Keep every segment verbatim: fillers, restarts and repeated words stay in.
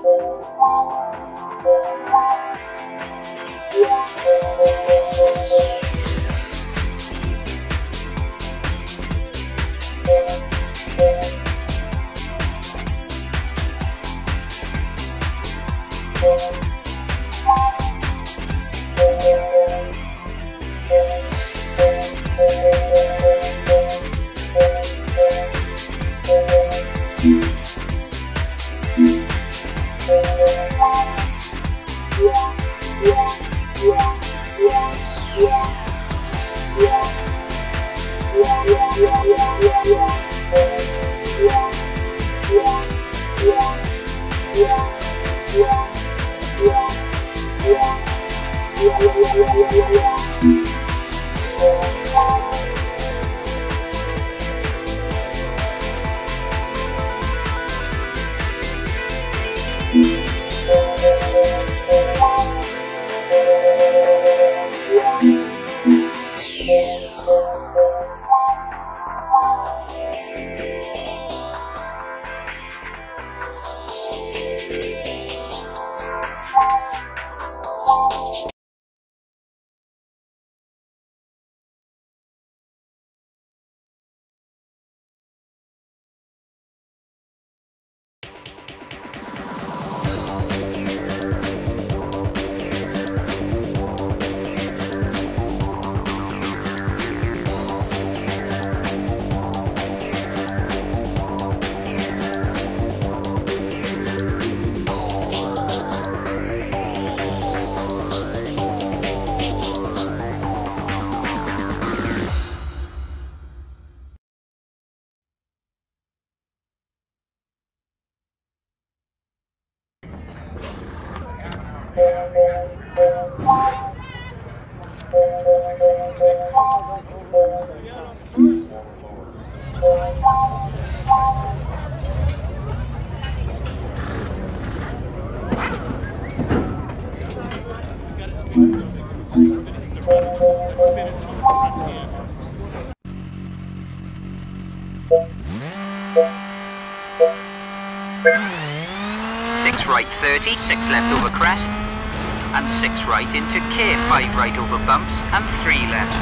six right thirty, six left over crest, and six right into K, five right over bumps and three left.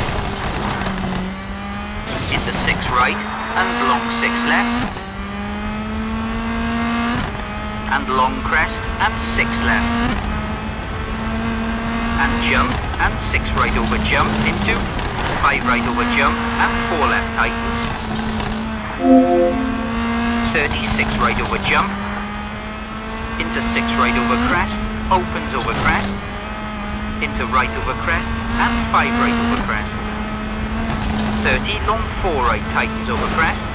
Into six right and long six left, and long crest and six left. And jump and six right over jump into five right over jump and four left tightens. thirty-six right over jump, into six right over crest, opens over crest, into right over crest and five right over crest. thirty long four right tightens over crest,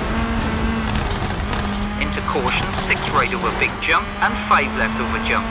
into caution six right over big jump and five left over jump.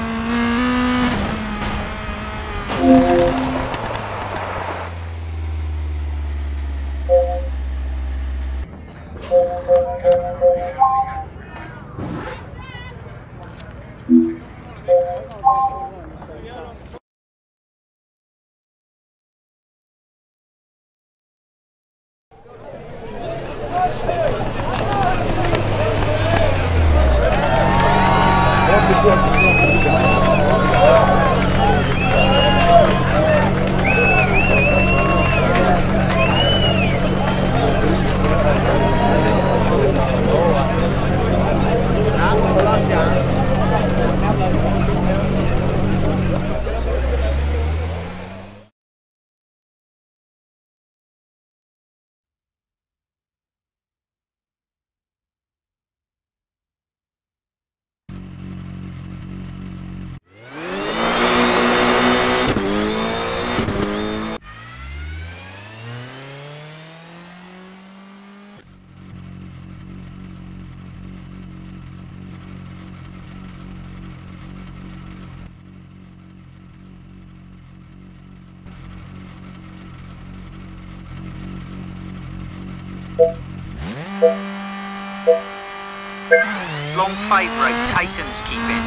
Long five right tightens keep in.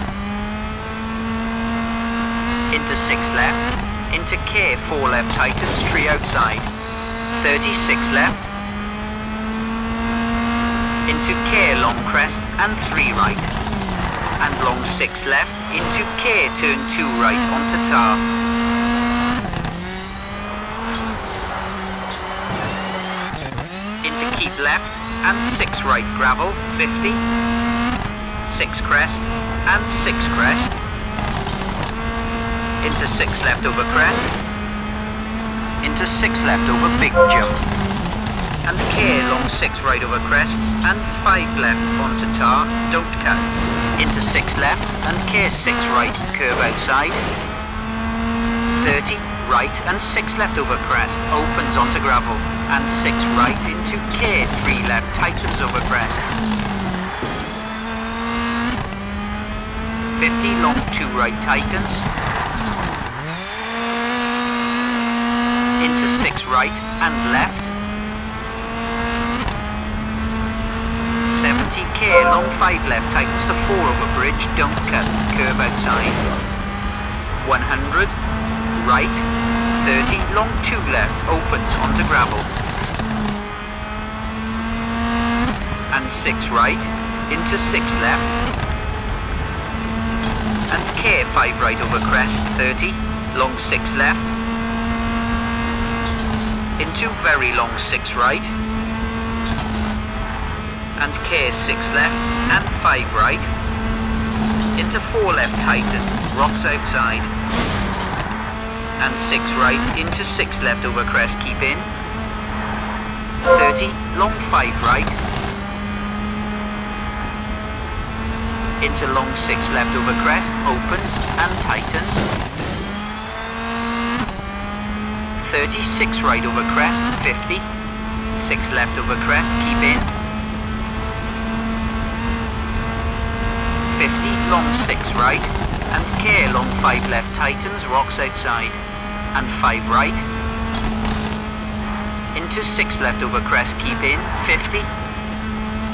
Into six left, into K four left tightens tree outside. thirty-six left, into K long crest and three right. and long six left into K, turn two right onto tar. Into keep left and six right gravel, fifty, six crest and six crest, into six left over crest, into six left over big jump, and K long six right over crest and five left onto tar, don't cut, into six left and K six right, curve outside, thirty right and six left over crest, opens onto gravel, and six right into K, three left, tightens over crest, fifty long two right tightens, into six right and left, seventy K long five left tightens to four over bridge, don't cut, curve outside, one hundred right, thirty long two left, opens onto gravel, and six right into six left, and K five right over crest, thirty long six left, into very long six right, and K six left and five right, into four left tighten, rocks outside, and six right into six left over crest, keep in, thirty long five right, into long six left over crest, opens and tightens, thirty six right over crest, fifty, six left over crest, keep in, fifty long six right, and K long five left tightens, rocks outside, and five right, into six left over crest, keep in, fifty,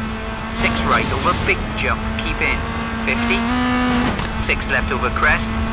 six right over big jump, keep in, fifty, six left over crest,